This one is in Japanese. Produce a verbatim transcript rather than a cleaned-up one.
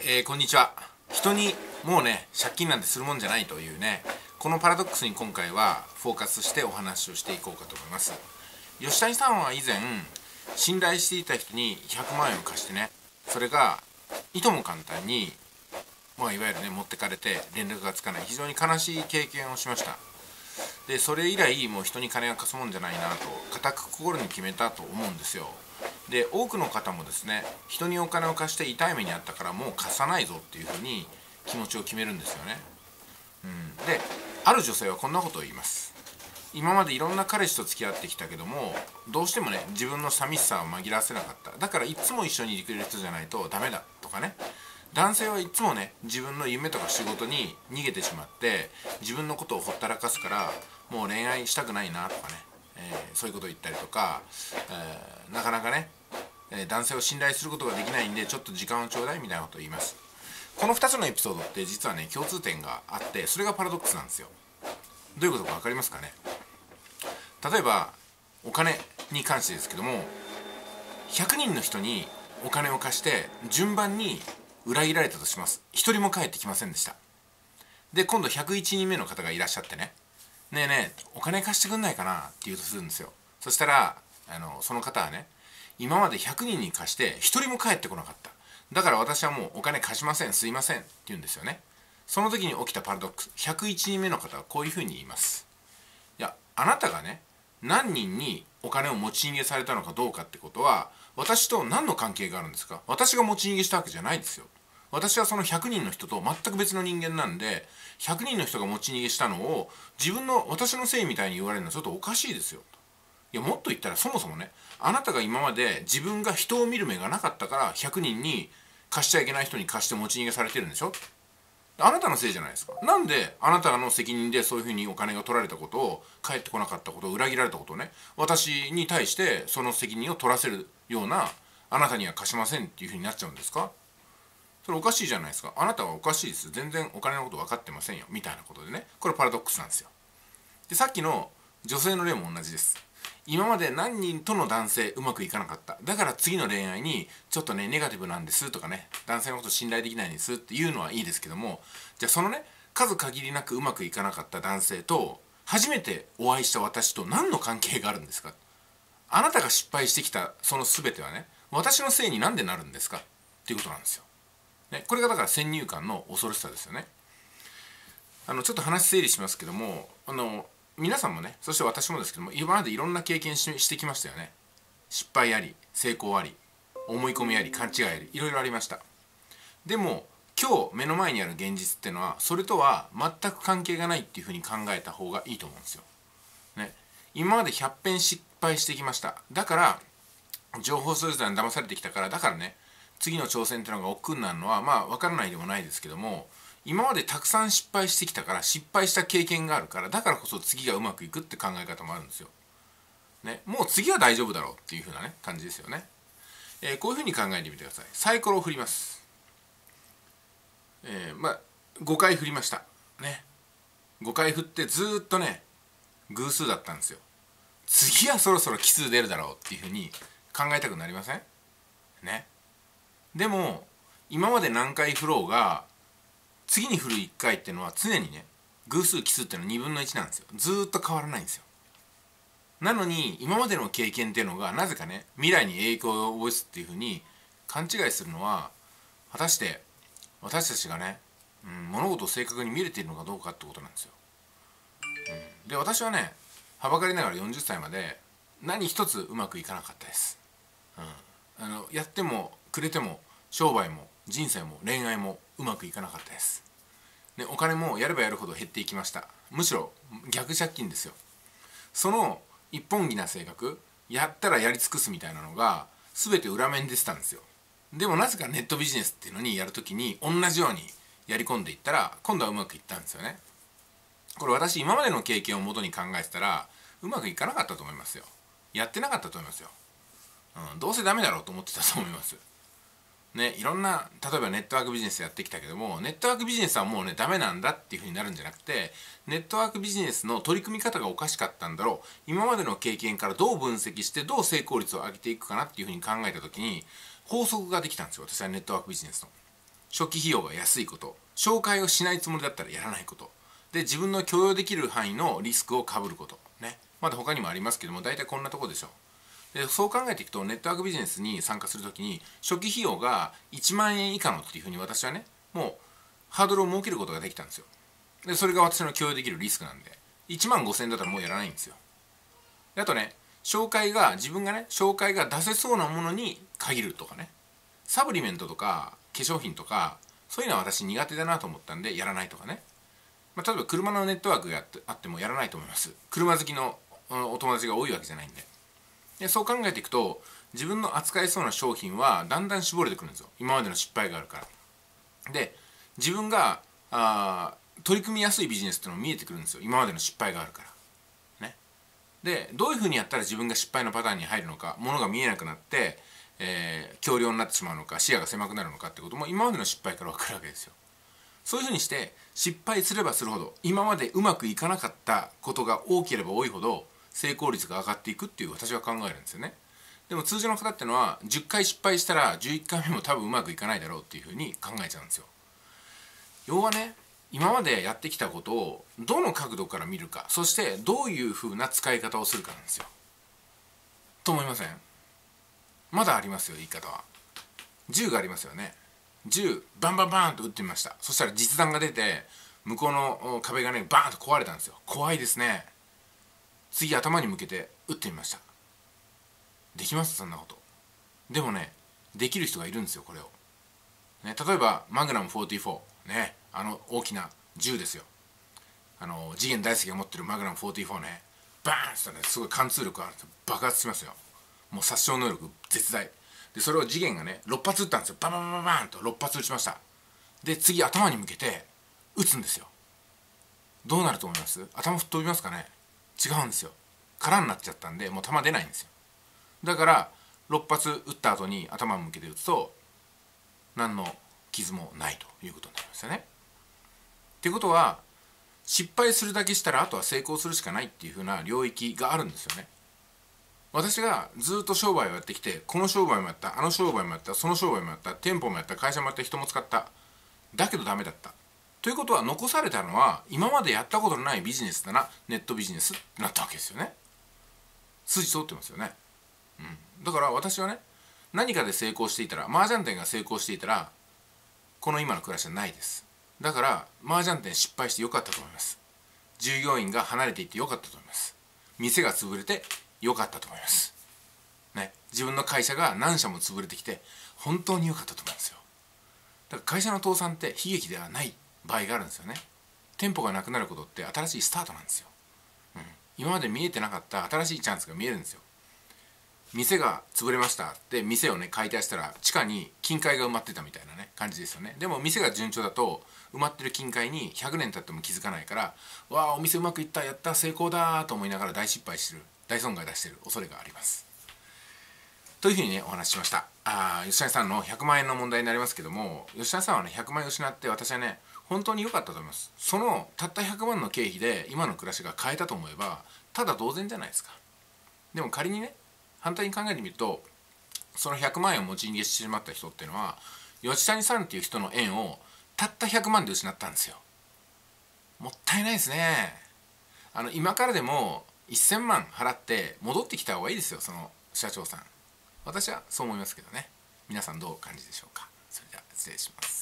えー、こんにちは。人にもうね借金なんてするもんじゃないというね、このパラドックスに今回はフォーカスしてお話をしていこうかと思います。吉谷さんは以前信頼していた人にひゃくまんえんを貸してね、それがいとも簡単に、まあ、いわゆるね持ってかれて連絡がつかない、非常に悲しい経験をしました。でそれ以来もう人に金が貸すもんじゃないなと固く心に決めたと思うんですよ。で多くの方もですね、人にお金を貸して痛い目にあったからもう貸さないぞっていうふうに気持ちを決めるんですよね。うん、である女性はこんなことを言います。今までいろんな彼氏と付き合ってきたけども、どうしてもね自分の寂しさを紛らわせなかった。だからいつも一緒にいてくれる人じゃないとダメだとかね、男性はいつもね自分の夢とか仕事に逃げてしまって自分のことをほったらかすからもう恋愛したくないなとかね、えー、そういうことを言ったりとか、えー、なかなかね、えー、男性を信頼することができないんでちょっと時間をちょうだいみたいなことを言います。このふたつのエピソードって実はね共通点があって、それがパラドックスなんですよ。どういうことか分かりますかね。例えばお金に関してですけども、ひゃくにんの人にお金を貸して順番に裏切られたとします。ひとりも返ってきませんでした。で今度ひゃくいちにんめの方がいらっしゃってね、ねえねえお金貸してくんないかなって言うとするんですよ。そしたらあのその方はね、今までひゃくにんに貸してひとりも返ってこなかった、だから私はもうお金貸しません、すいませんって言うんですよね。その時に起きたパラドックス、ひゃくいちにんめの方はこういうふうに言います。いや、あなたがね何人にお金を持ち逃げされたのかどうかってことは私と何の関係があるんですか。私が持ち逃げしたわけじゃないですよ。私はそのひゃくにんの人と全く別の人間なんで、ひゃくにんの人が持ち逃げしたのを自分の私のせいみたいに言われるのはちょっとおかしいですよ。いやもっと言ったらそもそもね、あなたが今まで自分が人を見る目がなかったからひゃくにんに貸しちゃいけない人に貸して持ち逃げされてるんでしょ。あなたのせいじゃないですか。なんであなたの責任でそういうふうにお金が取られたことを、返ってこなかったことを、裏切られたことをね、私に対してその責任を取らせるような、あなたには貸しませんっていうふうになっちゃうんですか。それおかしいじゃないですか。あなたはおかしいです、全然お金のこと分かってませんよみたいなことでね、これパラドックスなんですよ。でさっきの女性の例も同じです。今まで何人との男性うまくいかなかった、だから次の恋愛にちょっとねネガティブなんですとかね、男性のこと信頼できないんですっていうのはいいですけども、じゃあそのね数限りなくうまくいかなかった男性と初めてお会いした私と何の関係があるんですか。あなたが失敗してきたその全てはね私のせいになんでなるんですかっていうことなんですよ、ね、これがだから先入観の恐ろしさですよね。あのちょっと話整理しますけども、あの皆さんもね、そして私もですけども、今までいろんな経験 し, してきましたよね。失敗あり、成功あり、思い込みあり、勘違いあり、いろいろありました。でも今日目の前にある現実っていうのはそれとは全く関係がないっていうふうに考えた方がいいと思うんですよ、ね、今までひゃっぺん失敗してきました。だから情報操作に騙されてきたから、だからね次の挑戦っていうのが億劫になるのはまあ分からないでもないですけども、今までたくさん失敗してきたから、失敗した経験があるから、だからこそ次がうまくいくって考え方もあるんですよ、ね、もう次は大丈夫だろうっていう風なね感じですよね、えー、こういう風に考えてみてください。サイコロを振ります。えー、まあごかい振りましたね。ごかい振ってずーっとね偶数だったんですよ。次はそろそろ奇数出るだろうっていう風に考えたくなりませんね。でも今まで何回振ろうが次に振るいっかいっていうのは常にね偶数奇数っていうのはにぶんのいちなんですよ。ずーっと変わらないんですよ。なのに今までの経験っていうのがなぜかね未来に影響を及ぼすっていう風に勘違いするのは、果たして私たちがね、うん、物事を正確に見れているのかどうかってことなんですよ、うん、で私はねはばかりながらよんじゅっさいまで何一つうまくいかなかったです、うん、あのやってもくれても商売も人生も恋愛もうまくいかなかったです。でお金もやればやるほど減っていきました。むしろ逆借金ですよ。その一本気な性格、やったらやり尽くすみたいなのが全て裏面でしたんですよ。でもなぜかネットビジネスっていうのにやるときに同じようにやり込んでいったら今度はうまくいったんですよね。これ私今までの経験をもとに考えてたらうまくいかなかったと思いますよ。やってなかったと思いますよ、うん、どうせダメだろうと思ってたと思いますね。いろんな例えばネットワークビジネスやってきたけども、ネットワークビジネスはもうねダメなんだっていうふうになるんじゃなくて、ネットワークビジネスの取り組み方がおかしかったんだろう、今までの経験からどう分析してどう成功率を上げていくかなっていうふうに考えた時に法則ができたんですよ、私はネットワークビジネスの。 初期費用が安いこと、紹介をしないつもりだったらやらないこと、で自分の許容できる範囲のリスクをかぶることね。まだ他にもありますけども、大体こんなところでしょう。でそう考えていくと、ネットワークビジネスに参加するときに初期費用がいちまんえん以下のっていうふうに私はね、もうハードルを設けることができたんですよ。でそれが私の許容できるリスクなんで、いちまんごせんえんだったらもうやらないんですよ。であとね、紹介が自分がね紹介が出せそうなものに限るとかね、サプリメントとか化粧品とかそういうのは私苦手だなと思ったんでやらないとかね、まあ、例えば車のネットワークがあってもやらないと思います。車好きのお友達が多いわけじゃないんで。でそう考えていくと、自分の扱えそうな商品はだんだん絞れてくるんですよ、今までの失敗があるから。で自分があ取り組みやすいビジネスっていうのも見えてくるんですよ、今までの失敗があるからね。でどういうふうにやったら自分が失敗のパターンに入るのか、ものが見えなくなって、えー、強量になってしまうのか、視野が狭くなるのかってことも今までの失敗から分かるわけですよ。そういうふうにして失敗すればするほど、今までうまくいかなかったことが多ければ多いほど成功率が上がっていくっていう私は考えるんですよね。でも通常の方ってのはじゅっかい失敗したらじゅういっかいめも多分うまくいかないだろうっていうふうに考えちゃうんですよ。要はね、今までやってきたことをどの角度から見るか、そしてどういうふうな使い方をするかなんですよ。と思いません？まだありますよ、言い方は。銃がありますよね。銃バンバンバーンと撃ってみました。そしたら実弾が出て、向こうの壁がねバーンと壊れたんですよ。怖いですね。次頭に向けて撃ってみました。できます？そんなこと。でもね、できる人がいるんですよ、これを、ね、例えばマグナムよんじゅうよんね、あの大きな銃ですよ。あの次元大介が持ってるマグナムよんじゅうよんね、バーンってね、すごい貫通力があると爆発しますよ。もう殺傷能力絶大で、それを次元がねろっぱつ撃ったんですよ。バンバンバンバンとろっぱつ撃ちました。で次頭に向けて撃つんですよ。どうなると思います？頭吹っ飛びますかね？違うんですよ。空になっちゃったんで、もう弾出ないんですよ。だからろっぱつ撃った後に頭を向けて撃つと何の傷もないということになりますよね。っていうことは、失敗するだけしたらあとは成功するしかないっていう風な領域があるんですよね。私がずっと商売をやってきて、この商売もやった、あの商売もやった、その商売もやった、店舗もやった、会社もやった、人も使った、だけどダメだった。ということは、残されたのは今までやったことのないビジネスだな、ネットビジネスってなったわけですよね。筋通ってますよね。うん、だから私はね、何かで成功していたら、麻雀店が成功していたらこの今の暮らしはないです。だから麻雀店失敗してよかったと思います。従業員が離れていってよかったと思います。店が潰れてよかったと思います、ね、自分の会社が何社も潰れてきて本当によかったと思いますよ。だから会社の倒産って悲劇ではない場合があるんですよね。店舗がなくなることって新しいスタートなんですよ、うん、今まで見えてなかった新しいチャンスが見えるんですよ。店が潰れましたって店をね解体したら地下に金塊が埋まってたみたいなね感じですよね。でも店が順調だと埋まってる金塊にひゃくねん経っても気づかないから、わあお店うまくいった、やった、成功だと思いながら大失敗してる、大損害出してる恐れがあります。というふうにねお話ししました。あ吉谷さんのひゃくまんえんの問題になりますけども、吉谷さんはねひゃくまんえん失って私はね本当に良かったと思います。そのたったひゃくまんの経費で今の暮らしが変えたと思えばただ同然じゃないですか。でも仮にね反対に考えてみると、そのひゃくまんえんを持ち逃げしてしまった人っていうのは吉谷さんっていう人の縁をたったひゃくまんで失ったんですよ。もったいないですね。あの今からでもせんまん払って戻ってきた方がいいですよ、その社長さん。私はそう思いますけどね。皆さんどうお感じでしょうか。それでは失礼します。